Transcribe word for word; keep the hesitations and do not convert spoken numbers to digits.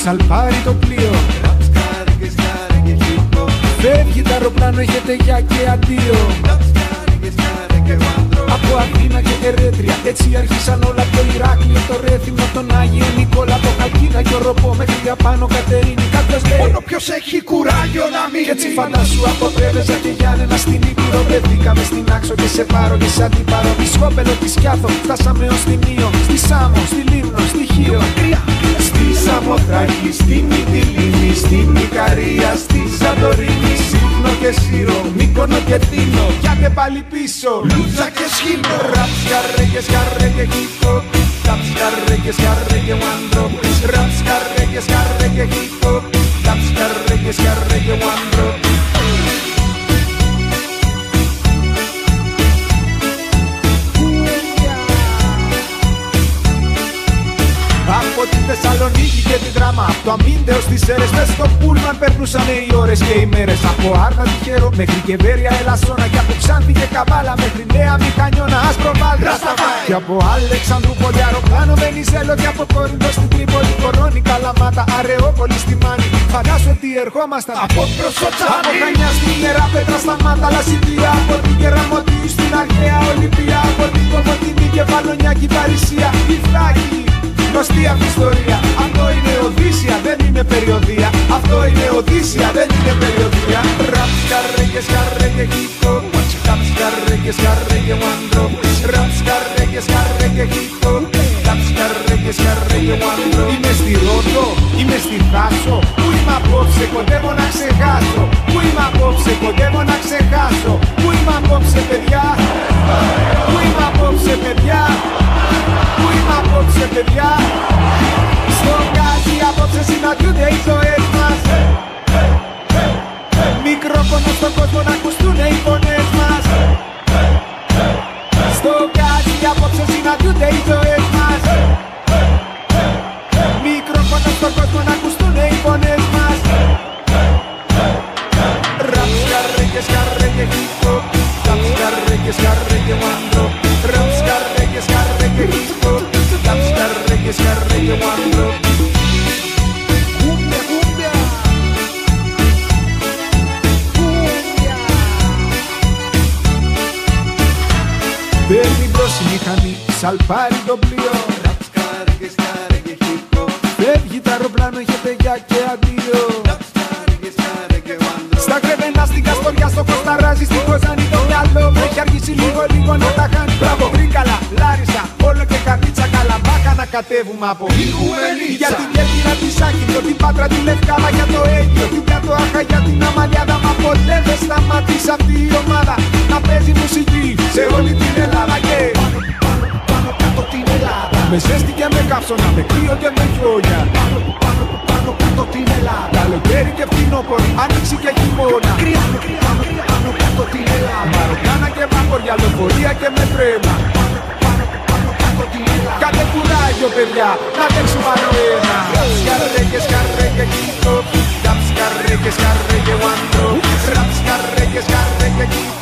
σαλπάρει το πλοίο. Φεύγει το αεροπλάνο, έχετε γεια και αντίο. Από Αθήνα και Ερέτρια, έτσι άρχισαν όλα. Το Ηράκλειο, το Ρέθυμνο, τον Άγιο Νικόλα, το Χαλκίνα και ο Ροπό μέχρι απάνω Κατερίνη. Κάποιος λέει μόνο ποιος έχει κουράγιο να μείνει. Κι έτσι φαντάσου από Πρέβεζα και Γιάννενα στην Ήπειρο. Βρεθήκαμε στην Άξο και σε πάρω και σαν την πάρω. Τη Σκόπελο, τη Σκιάθο, φτάσαμε ως την Ήο. Στη Σάμο, στη Λίμνο, στη Χίο. Στη Σαμοθράκη, στη Μυτιλήνη, στην Ικαρία, στη Σαντορίνη. Σύφνο και Σύρο, Μύκονο και Τίνο. Πιάτε πάλι πίσω, Λούτσα και Σχήνο. Ραψ, καρέ και σκαρέ και χίτο. Ραψ, καρέ και σκαρέ και βάντρο. Ραψ, καρέ και σκαρέ και χίτο. Ραψ, καρέ και σκαρέ και βάντρο. Από τη Θεσσαλονίκη και την Δράμα, από το Αμύντεο στις Σέρες, μες στο Πούλμαν περνούσανε οι ώρες και οι μέρες. Από Άρτα Τυχερό μέχρι και Βέρεια Ελασσόνα, και από Ξάνθη και Καβάλα μέχρι Νέα Μηχανιώνα, Άσπρο Βάλτρα, και από Αλεξανδρούπολη αεροπλάνο Βενιζέλο, και από Κόρινθο στην Τρίπολη, Κορώνη, Καλαμάτα, Αρεόπολη στη Μάνη. Φαντάσου ότι ερχόμασταν από Προσοτσάνη, από Χανιά στην Ιερά Πέτρα, στα Μάτα, Λασιβία, από την Κεραμωτή στην Αρχαία Ολυμπία, από την Κομωτινή και Βαλονιάκη Παρισία, η Φράκη. Γνωστή αυτή ιστορία. Αυτό είναι Οδύσσια, δεν είναι περιοδία. Αυτό είναι Οδύσσια, δεν είναι περιοδία. Ραψ, καρέ και σκαρέ και χίτο. Ραψ, καρέ και σκαρέ και βάντρο. Ραψ, καρέ και σκαρέ και χίτο. Ραψ, καρέ και σκαρέ και βάντρο. Είμαι στη Ρόδο, είμαι στη Θάσο. Πού είμαι απόψε, κοντεύω να ξεχάσω. Πού είμαι απόψε, κοντεύω να ξεχάσω. Πού είμαι απόψε, παιδιά. Πού είμαι απόψε, παιδιά. Πού είμαι απόψε, παιδιά. Στο κάτι απόψε συναντιούνται οι ζωές μας. Μικρόφωνο στον κόσμο να ακουστούνε οι φωνές μας. Στο κάτι απόψε συναντιούνται οι ζωές μας. Μικρόφωνο στον κόσμο να ακουστούνε οι φωνές μας. Ραψ, καρέ και σκαρέ και χίτο. Ραψ, καρέ και σκαρέ και βάντρο. Ραψ, καρέ και σκαρέ και χίτο. Ραψ, καρέ και σκαρέ και βάντρο. Κούμπια, κούμπια. Κούμπια. Παίρνει μπρος η μηχανή, σαλπάρει το πλοίο. Ραψ, καρέ και σκαρέ και χίτο. Φεύγει το αεροπλάνο, έχετε γεια και αντίο. Ραψ, καρέ και σκαρέ και βάντρο. Στα κρεβενά, στην Καστοριά, στο Κοσταράζι, στην Κοζάνη το μυαλό μου έχει αργήσει λίγο λίγο να τα χάνει. Μπράβο, Τρίκαλα, Λάρισα, όλο και Καρδίτσα, Καλαμπάκα να κατέβουμε από Ιγουμενίτσα. Για την Κέρκυρα, τη Σάκυνθο, την Πάτρα, τη Λευκάδα, για το Αίγυο, την Κατοάχα, για την Αμαλιάδα. Μα ποτέ δεν σταματήσει αυτή η ομάδα να παίζει μουσική σε όλη την Ελλάδα. Και πάνω, πάνω, πάνω κάτω την Ελλάδα. με ζέστη και με καύσωνα, με κρύο και με χιόνια. Πάνω, πάνω, πάνω κάτω την Ελλάδα. Καλοκαίρι και φθινόπωρο, άνοιξη και χειμώνα. Κρύα, κρύα, κρύα, πάνω κάτω την Ελλάδα. Μαροκάνα και βάμπορια, λεωφορεία και με τρέμα. Πάνω, πάνω, πάνω κάτω την Ελλάδα. Κάντε κουράγιο, παιδιά, να τρέξουμε άλλο ένα. Ραψ, καρέ και σκαρέ και χίτο. Ραψ, καρέ και σκαρέ και βάντρο. Ραψ, καρέ και σκαρέ και χίτο.